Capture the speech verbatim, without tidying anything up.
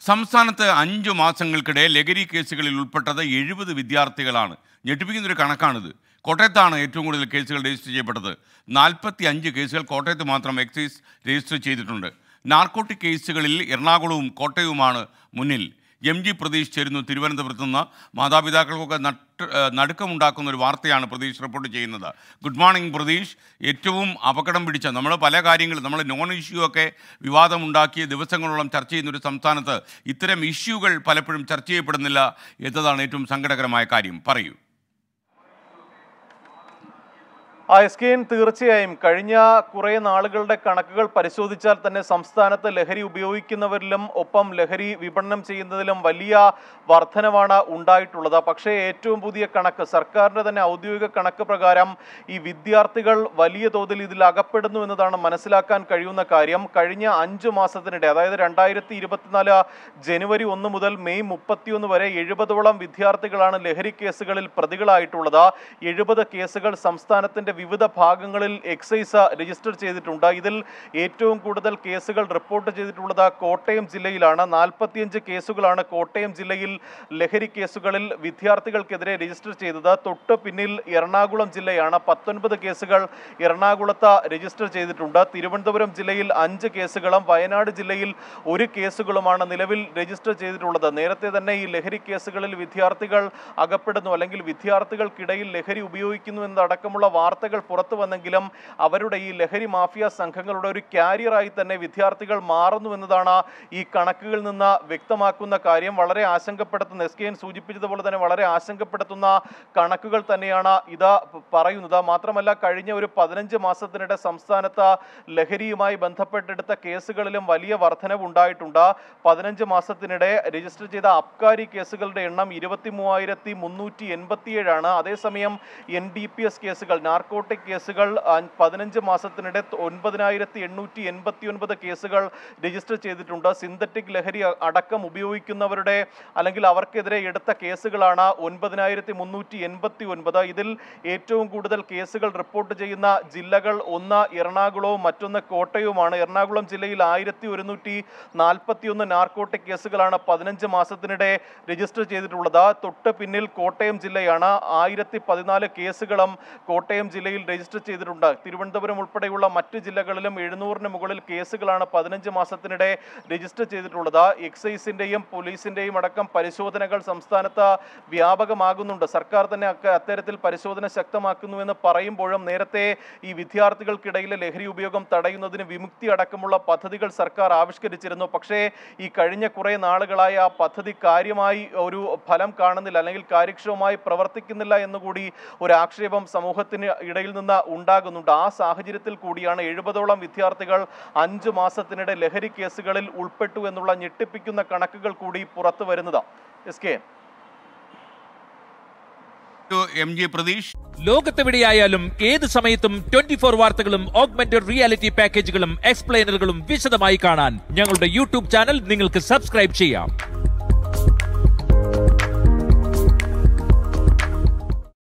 സംസ്ഥാനത്ത് അഞ്ചു മാസങ്ങൾക്കിടെ ലഹരി കേസുകളിൽ ഉൾപ്പെട്ടത് എഴുപത് വിദ്യാർത്ഥികളാണ്. ഞെട്ടിപ്പിക്കുന്നൊരു കണക്കാണിത്. കോട്ടയത്താണ് ഏറ്റവും കൂടുതൽ കേസുകൾ രജിസ്റ്റർ ചെയ്യപ്പെട്ടത്. നാൽപ്പത്തി അഞ്ച് കേസുകൾ കോട്ടയത്ത് മാത്രം എക്സൈസ് രജിസ്റ്റർ ചെയ്തിട്ടുണ്ട്. നാർക്കോട്ടിക് കേസുകളിൽ എറണാകുളവും കോട്ടയവുമാണ് മുന്നിൽ. എം ജി പ്രതീഷ് ചേരുന്നു തിരുവനന്തപുരത്ത് നിന്ന്. മാതാപിതാക്കൾക്കൊക്കെ നട്ട് നടുക്കമുണ്ടാക്കുന്ന ഒരു വാർത്തയാണ് പ്രതീഷ് റിപ്പോർട്ട് ചെയ്യുന്നത്. Good morning Pratheesh. ഏറ്റവും അപകടം പിടിച്ച നമ്മൾ പല കാര്യങ്ങളും നമ്മൾ നോൺ ഇഷ്യൂ ഒക്കെ വിവാദമുണ്ടാക്കിയ ദിവസങ്ങളോളം ചർച്ച ചെയ്യുന്നൊരു സംസ്ഥാനത്ത് ഇത്തരം ഇഷ്യൂകൾ പലപ്പോഴും ചർച്ച ചെയ്യപ്പെടുന്നില്ല എന്നതാണ് ഏറ്റവും സങ്കടകരമായ കാര്യം. പറയൂ. ആ എസ് കെ എൻ തീർച്ചയായും കഴിഞ്ഞ കുറേ നാളുകളുടെ കണക്കുകൾ പരിശോധിച്ചാൽ തന്നെ സംസ്ഥാനത്ത് ലഹരി ഉപയോഗിക്കുന്നവരിലും ഒപ്പം ലഹരി വിപണനം ചെയ്യുന്നതിലും വലിയ വർധനവാണ് ഉണ്ടായിട്ടുള്ളത്. പക്ഷേ ഏറ്റവും പുതിയ കണക്ക്, സർക്കാരിൻ്റെ തന്നെ ഔദ്യോഗിക കണക്ക് പ്രകാരം ഈ വിദ്യാർത്ഥികൾ വലിയ തോതിൽ ഇതിൽ അകപ്പെടുന്നു എന്നതാണ് മനസ്സിലാക്കാൻ കഴിയുന്ന കാര്യം. കഴിഞ്ഞ അഞ്ചു മാസത്തിനിടെ, അതായത് രണ്ടായിരത്തി ഇരുപത്തിനാല് ജനുവരി ഒന്ന് മുതൽ മെയ് മുപ്പത്തിയൊന്ന് വരെ എഴുപതോളം വിദ്യാർത്ഥികളാണ് ലഹരി കേസുകളിൽ പ്രതികളായിട്ടുള്ളത്. എഴുപത് കേസുകൾ സംസ്ഥാനത്തിൻ്റെ വിവിധ ഭാഗങ്ങളിൽ എക്സൈസ് രജിസ്റ്റർ ചെയ്തിട്ടുണ്ട്. ഇതിൽ ഏറ്റവും കൂടുതൽ കേസുകൾ റിപ്പോർട്ട് ചെയ്തിട്ടുള്ളത് കോട്ടയം ജില്ലയിലാണ്. നാൽപ്പത്തിയഞ്ച് കേസുകളാണ് കോട്ടയം ജില്ലയിൽ ലഹരി കേസുകളിൽ വിദ്യാർത്ഥികൾക്കെതിരെ രജിസ്റ്റർ ചെയ്തത്. തൊട്ട് പിന്നിൽ എറണാകുളം ജില്ലയാണ്. പത്തൊൻപത് കേസുകൾ എറണാകുളത്ത് രജിസ്റ്റർ ചെയ്തിട്ടുണ്ട്. തിരുവനന്തപുരം ജില്ലയിൽ അഞ്ച് കേസുകളും വയനാട് ജില്ലയിൽ ഒരു കേസുകളുമാണ് നിലവിൽ രജിസ്റ്റർ ചെയ്തിട്ടുള്ളത്. നേരത്തെ തന്നെ ഈ ലഹരി കേസുകളിൽ വിദ്യാർത്ഥികൾ അകപ്പെടുന്നു, അല്ലെങ്കിൽ വിദ്യാർത്ഥികൾക്കിടയിൽ ലഹരി ഉപയോഗിക്കുന്നു എന്നതടക്കമുള്ള വാർത്തകൾ പുറത്തു വന്നെങ്കിലും അവരുടെ ഈ ലഹരി മാഫിയ സംഘങ്ങളുടെ ഒരു ക്യാരിയറായി തന്നെ വിദ്യാർത്ഥികൾ മാറുന്നു എന്നതാണ് ഈ കണക്കുകളിൽ നിന്ന് വ്യക്തമാക്കുന്ന കാര്യം. വളരെ ആശങ്കപ്പെടുത്തുന്ന, എസ് കെ എൻ സൂചിപ്പിച്ചതുപോലെ തന്നെ വളരെ ആശങ്കപ്പെടുത്തുന്ന കണക്കുകൾ തന്നെയാണ് ഇത് പറയുന്നത്. മാത്രമല്ല, കഴിഞ്ഞ ഒരു പതിനഞ്ച് മാസത്തിനിടെ സംസ്ഥാനത്ത് ലഹരിയുമായി ബന്ധപ്പെട്ടെടുത്ത കേസുകളിലും വലിയ വർധനവ് ഉണ്ടായിട്ടുണ്ട്. പതിനഞ്ച് മാസത്തിനിടെ രജിസ്റ്റർ ചെയ്ത അബ്കാരി കേസുകളുടെ എണ്ണം ഇരുപത്തി മൂവായിരത്തി മുന്നൂറ്റി എൺപത്തിയേഴാണ്. അതേസമയം എൻ ഡി പി എസ് കേസുകൾ, നാർക്കോട്ടിക് കേസുകൾ പതിനഞ്ച് മാസത്തിനിടെ ഒൻപതിനായിരത്തി എണ്ണൂറ്റി എൺപത്തി ഒൻപത് കേസുകൾ രജിസ്റ്റർ ചെയ്തിട്ടുണ്ട്. സിന്തറ്റിക് ലഹരി അടക്കം ഉപയോഗിക്കുന്നവരുടെ അല്ലെങ്കിൽ അവർക്കെതിരെ എടുത്ത കേസുകളാണ് ഒൻപതിനായിരത്തി മുന്നൂറ്റി എൺപത്തി ഒൻപത്. ഇതിൽ ഏറ്റവും കൂടുതൽ കേസുകൾ റിപ്പോർട്ട് ചെയ്യുന്ന ജില്ലകൾ ഒന്ന് എറണാകുളവും മറ്റൊന്ന് കോട്ടയവുമാണ്. എറണാകുളം ജില്ലയിൽ ആയിരത്തി ഒരുന്നൂറ്റി നാൽപ്പത്തി ഒന്ന് നാർക്കോട്ടിക് കേസുകളാണ് പതിനഞ്ച് മാസത്തിനിടെ രജിസ്റ്റർ ചെയ്തിട്ടുള്ളത്. തൊട്ട് പിന്നിൽ കോട്ടയം ജില്ലയാണ്. ആയിരത്തി പതിനാല് കേസുകളും കോട്ടയം ജില്ലയിൽ രജിസ്റ്റർ ചെയ്തിട്ടുണ്ട്. തിരുവനന്തപുരം ഉൾപ്പെടെയുള്ള മറ്റ് ജില്ലകളിലും എഴുന്നൂറിന് മുകളിൽ കേസുകളാണ് പതിനഞ്ച് മാസത്തിനിടെ രജിസ്റ്റർ ചെയ്തിട്ടുള്ളത്. എക്സൈസിന്റെയും പോലീസിന്റെയും അടക്കം പരിശോധനകൾ സംസ്ഥാനത്ത് വ്യാപകമാകുന്നുണ്ട്. സർക്കാർ തന്നെ അത്തരത്തിൽ പരിശോധന ശക്തമാക്കുന്നുവെന്ന് പറയുമ്പോഴും നേരത്തെ ഈ വിദ്യാർത്ഥികൾക്കിടയിലെ ലഹരി ഉപയോഗം തടയുന്നതിന് വിമുക്തി അടക്കമുള്ള പദ്ധതികൾ സർക്കാർ ആവിഷ്കരിച്ചിരുന്നു. പക്ഷേ ഈ കഴിഞ്ഞ കുറേ നാളുകളായി ആ പദ്ധതി കാര്യമായി ഒരു ഫലം കാണുന്നില്ല, അല്ലെങ്കിൽ കാര്യക്ഷമമായി പ്രവർത്തിക്കുന്നില്ല എന്നുകൂടി ഒരു ആക്ഷേപം സമൂഹത്തിന് ഇടയിൽ നിന്ന് ഉണ്ടാകുന്നുണ്ട്. ആ സാഹചര്യത്തിൽ കൂടിയാണ് എഴുപതോളം വിദ്യാർത്ഥികൾ അഞ്ചു മാസത്തിനിടെ ലഹരി കേസുകളിൽ ഉൾപ്പെട്ടു എന്നുള്ള ഞെട്ടിപ്പിക്കുന്ന കണക്കുകൾ കൂടി പുറത്തു വരുന്നത്. S K M G Pratheesh. ലോകത്തെവിടെയായാലും ഏത് സമയത്തും ട്വന്റി ഫോർ വാർത്തകളും ഓഗ്മെന്റഡ് റിയാലിറ്റി പാക്കേജുകളും എക്സ്പ്ലെയിനറുകളും വിശദമായി കാണാൻ ഞങ്ങളുടെ യൂട്യൂബ് ചാനൽ നിങ്ങൾക്ക് സബ്സ്ക്രൈബ് ചെയ്യാം.